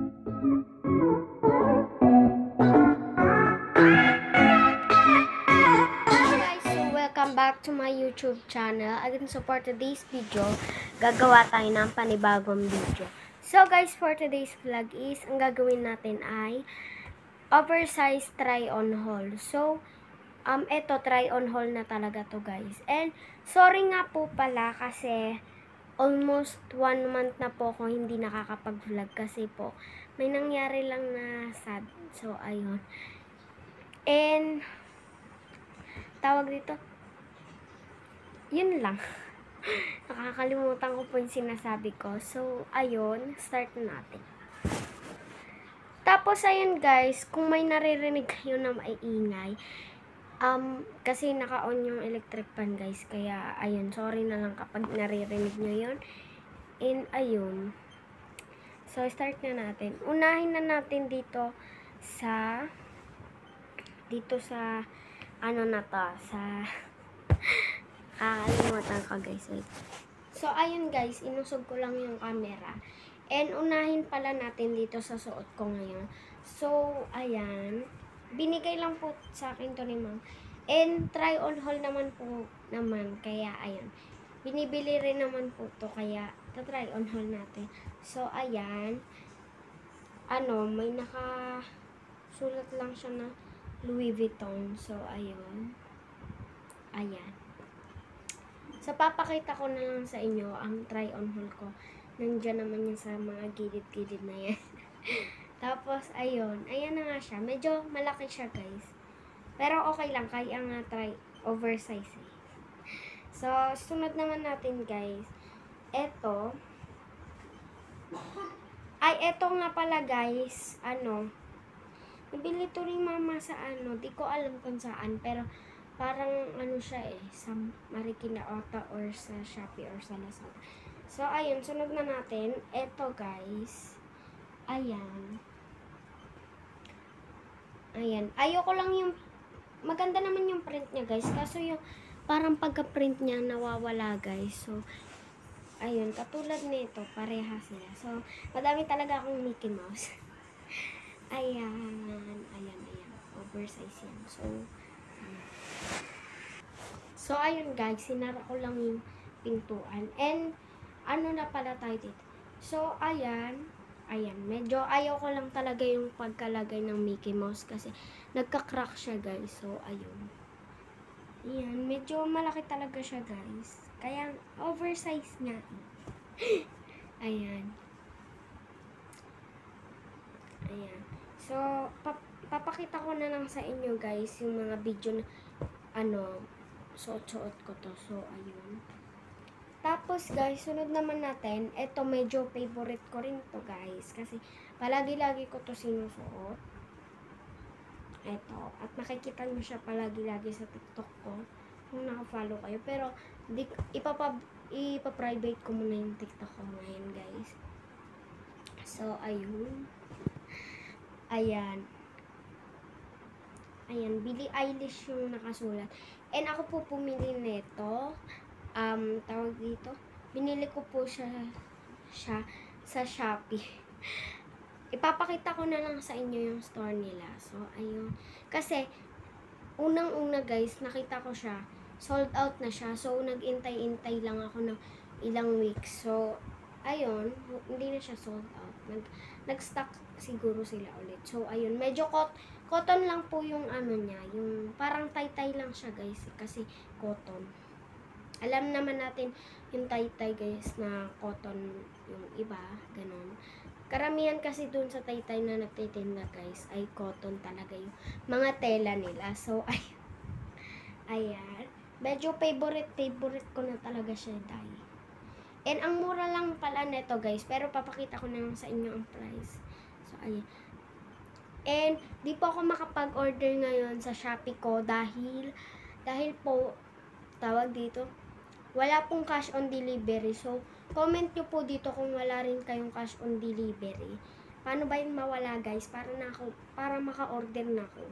Guys, so welcome back to my YouTube channel. Again, so for today's video, gagawa tayo ng panibagong video. So guys, for today's vlog is, ang gagawin natin ay oversized try-on haul. So, eto, try-on haul na talaga to guys. And, sorry nga po pala kasi almost 1 month na po ako hindi nakakapag-vlog kasi po may nangyari lang na sad. So, ayun. And, tawag dito, yun lang. Nakakalimutan ko po yung sinasabi ko. So, ayun, start na natin. Tapos, ayun guys, kung may naririnig kayo na maingay, kasi naka-on yung electric fan guys, kaya, ayun, sorry na lang kapag naririnig nyo yun. And, ayun. So, start na natin. Unahin na natin dito sa, ano na to, sa, kakalimutan ko guys. Wait. So, ayun guys, inusog ko lang yung camera. And, unahin pala natin dito sa suot ko ngayon. So, ayan. Binigay lang po sa akin to ni ma'am. And, try on haul naman po naman. Kaya, ayun. Binibili rin naman po to. Kaya, try on haul natin. So, ayan. May nakasulat lang siya na Louis Vuitton. So, ayun. Ayan. So, papakita ko na lang sa inyo ang try-on haul ko. Nandiyan naman yun sa mga gilid-gilid na yan. Tapos, ayun. Ayan na nga siya. Medyo malaki siya, guys. Pero okay lang. Kaya nga try oversize eh. So, sunod naman natin, guys. Eto. Eto nga pala, guys. Nabili to rin mama sa di ko alam kung saan. Pero, parang siya sa Marikina Ota or sa Shopee or sa Lazada. So, ayun, sunod na natin. Eto, guys. Ayan. Ayan. Ayoko lang yung, maganda naman yung print niya, guys. Kaso yung, parang pagka-print niya, nawawala, guys. So, ayun, katulad nito, pareha sila. So, madami talaga akong Mickey Mouse. Ayan. Ayan. Oversize yan. So, ayun guys, sinara ko lang yung pintuan. And, na pala tayo dito. So, ayan, medyo ayaw ko lang talaga yung pagkalagay ng Mickey Mouse kasi nagka-crack siya guys. So, ayun. Ayan, medyo malaki talaga siya guys. Kaya, oversize nga. Ayan. So, papakita ko na lang sa inyo guys yung mga video na, suot-suot ko to. So, ayun. Tapos, guys, sunod naman natin. Ito, medyo favorite ko rin to, guys. Kasi, palagi-lagi ko to sinusuot. Ito. At nakikita nyo siya palagi-lagi sa TikTok ko. Kung naka-follow kayo. Pero, ipa-private ko muna yung TikTok ko ngayon, guys. So, ayun. Ayan. Billie Eilish yung nakasulat. And ako po pumili nito. Tawag dito. Binili ko po siya sa Shopee. Ipapakita ko na lang sa inyo yung store nila. So, ayun. Kasi, unang-una guys, nakita ko siya. Sold out na siya. So, nag-intay-intay lang ako ng ilang weeks. So, ayun. Hindi na siya sold out. Nag-stock siguro sila ulit. So, ayun. Medyo cotton lang po yung niya. Yung parang tay-tay lang siya guys. Kasi cotton. Alam naman natin yung tay-tay guys na cotton yung iba. Ganon. Karamihan kasi dun sa tay-tay na nagtitinda guys ay cotton talaga yung mga tela nila. So, ayan. Medyo favorite ko na talaga siya dahil. And ang mura lang pala neto guys. Pero papakita ko na lang sa inyo ang price. So, ayan. And, di po ako makapag-order ngayon sa Shopee ko dahil po, tawag dito, wala pong cash on delivery. So, comment nyo po dito kung wala rin kayong cash on delivery. Paano ba yun mawala guys? Para maka-order na ako.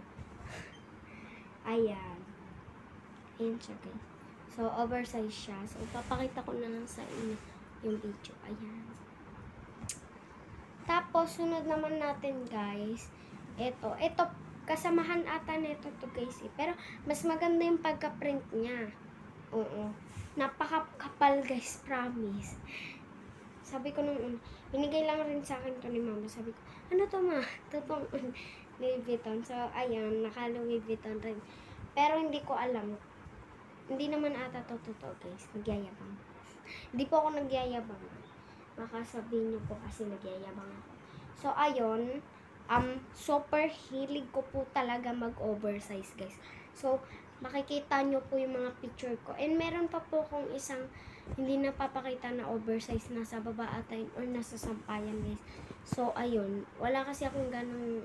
Ayan. Ayan siya guys. So, oversize siya. So, papakita ko na lang sa inyo yung video. Ayan. Tapos, sunod naman natin, guys. Ito, kasamahan ata nito to guys eh. Pero, mas maganda yung pagka-print niya. Oo. Napakakapal guys, promise. Sabi ko nung binigay lang rin sa akin to ni mama. Sabi ko, ano to ma? Totong Louis Vuitton. So, ayun, naka Louis Vuitton rin. Pero, hindi ko alam. Hindi naman ata to totoo guys. Nagyayabang. Hindi po ako nagyayabang. Baka sabihin niyo po kasi nagyayabang ako. So, ayun. Super hilig ko po talaga mag-oversize, guys. So, makikita niyo po yung mga picture ko. And meron pa po kung isang hindi napapakita na oversize nasa baba atin or nasa sampayan, guys. So, ayun. Wala kasi akong ganong,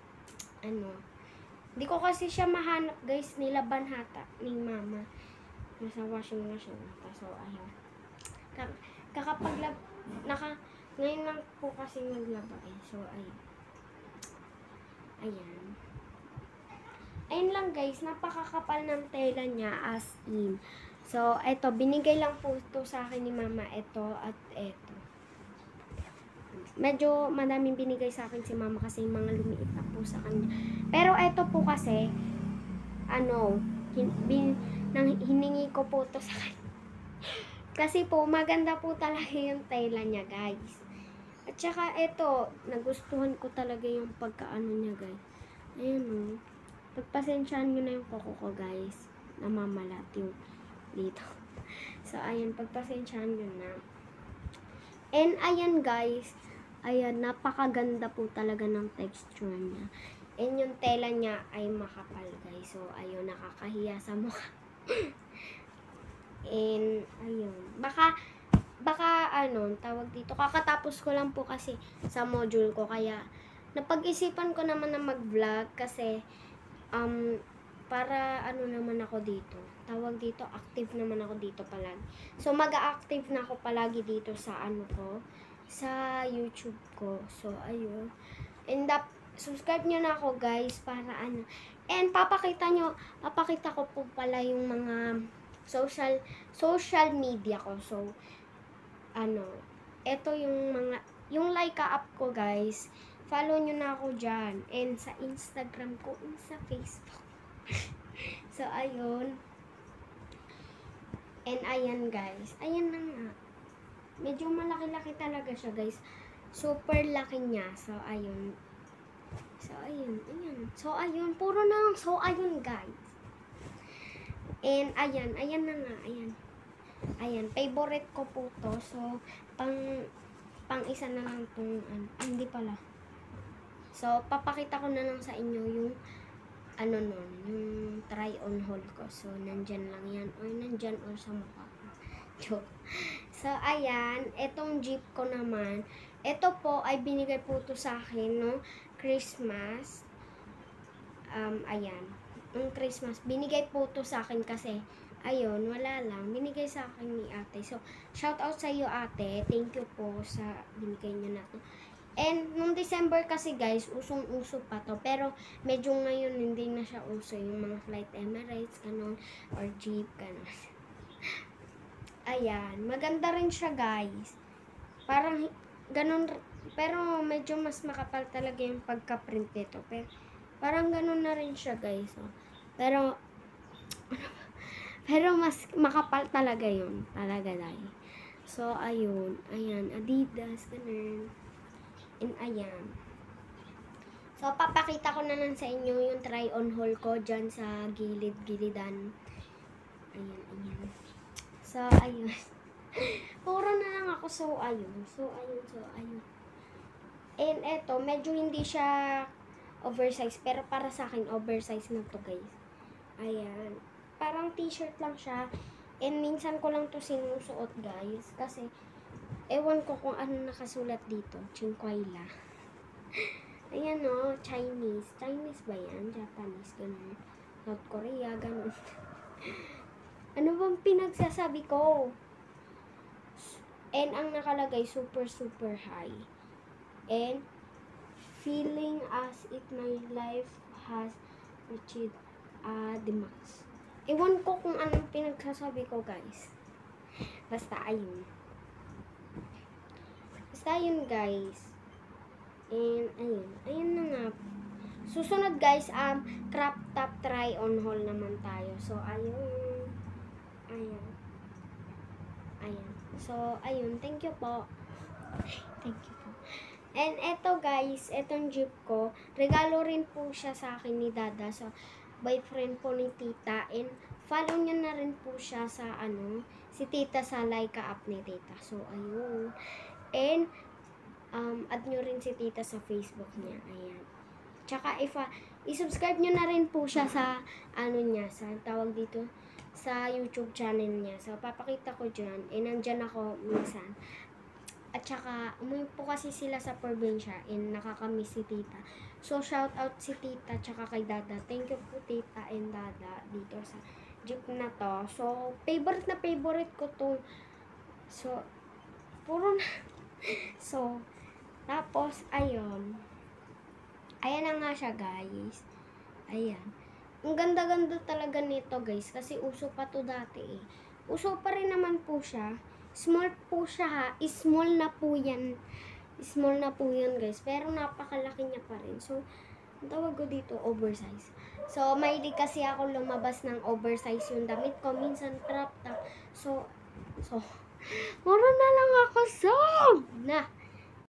hindi ko kasi siya mahanap, guys. Nilaban hata ni mama. Nasa washing machine nata. So, ayun. Ngayon lang po kasi naglaba eh. So, ayun. Ayun lang guys, napakakapal ng tela niya as in. So, eto, binigay lang po ito sa akin ni mama. Ito at ito. Medyo madaming binigay sa akin si mama kasi mga lumiit na po sa kanya. Pero eto po kasi, hiningi ko po ito sa kanya. Kasi po, maganda po talaga yung tela niya, guys. At saka, ito, nagustuhan ko talaga yung pagkaano niya, guys. Ayun, oh. Pagpasensyahan nyo na yung kuko ko, guys. Namamalat yung dito. So, ayun, pagpasensyahan nyo na. And, ayan, guys. Ayan, napakaganda po talaga ng texture niya. And, yung tela niya ay makapal, guys. So, ayun, nakakahiya sa mukha. And, ayun. Baka, tawag dito. Kakatapos ko lang po kasi sa module ko. Kaya, napag-isipan ko naman na mag-vlog kasi, para, naman ako dito. Tawag dito, active naman ako dito palagi. So, mag-active na ako palagi dito sa sa YouTube ko. So, ayun. And, subscribe nyo na ako, guys, para And, papakita ko po pala yung mga social media ko. So, ito yung Laika app ko, guys. Follow nyo na ako dyan. And sa Instagram ko, and sa Facebook. So, ayun. And, ayan, guys. Ayan na nga. Medyo malaki-laki talaga siya, guys. Super laki niya. So, ayun. So, ayun. So, ayun. Puro na lang. So, ayun, guys. And, ayan na nga, ayan, favorite ko po to, so, pang isa na lang tong, hindi pala, so, papakita ko na lang sa inyo yung, yung try on haul ko, so, nandyan lang yan, or nandyan or sa mukha ko, so, ayan, etong jeep ko naman, ito po ay binigay po to sa akin, no, Christmas, ayan, yung Christmas, binigay po to sa akin kasi, ayun, wala lang, binigay sa akin ni ate. So, shout out sa iyo ate, thank you po sa binigay niyo na to. And, nung December kasi guys, usong-uso pa to, pero medyo ngayon hindi na siya uso, yung mga flight Emirates, ganun, or jeep, ganun. Ayan, maganda rin siya guys. Parang, ganun, pero medyo mas makapal talaga yung pagka-print nito, pero, parang ganun na rin siya, guys. Oh. Pero mas makapal talaga yun. Talaga, dahil. So, ayun. Ayan. Adidas. Ganun. And, ayan. So, papakita ko na lang sa inyo yung try-on haul ko dyan sa gilid-gilidan. Ayan. So, ayun. Puro na lang ako. So, ayun. And, eto. Medyo hindi siya oversize, pero para sa akin oversize na to guys. Ayan, parang t-shirt lang siya, and minsan ko lang to sinusuot guys, kasi ewan ko kung ano nakasulat dito, Chinquayla. Ayan o, Chinese ba yan? Japanese, ganun, South Korea, ganun. Ano bang pinagsasabi ko? And ang nakalagay, super high, and feeling as if my life has reached the max. Ewan ko kung anong pinagsasabi ko guys. Basta ayun guys. And, ayun na nga. Susunod guys, crop top try on haul naman tayo. So, ayun. So, ayun. Thank you po. Thank you po. And eto guys, etong jeep ko, regalo rin po siya sa akin ni Dada. So, boyfriend po ni Tita. And follow niyo na rin po siya sa si Tita sa Laika app ni Tita. So, ayun. And, add nyo rin si Tita sa Facebook niya. Ayan. Tsaka, i-subscribe nyo na rin po siya sa, niya, sa tawag dito, sa YouTube channel niya. So, papakita ko dyan. Nandyan ako minsan. At saka, umuwi po kasi sila sa probinsya and nakakamiss si Tita. So, shout out si Tita tsaka kay Dada. Thank you po Tita and Dada dito sa jeep na to. So, favorite ko to. So, puro na. So, tapos, ayun. Ayan na nga siya, guys. Ayan. Ang ganda-ganda talaga nito, guys. Kasi uso pa to dati eh. Uso pa rin naman po siya. Small po siya ha. Small na po yan. Small na po yan, guys. Pero napakalaki niya pa rin. So, ang tawag ko dito, oversize. So, mahilig kasi ako lumabas ng oversize yung damit ko. Minsan, crop top. So, mura na lang ako. So, na.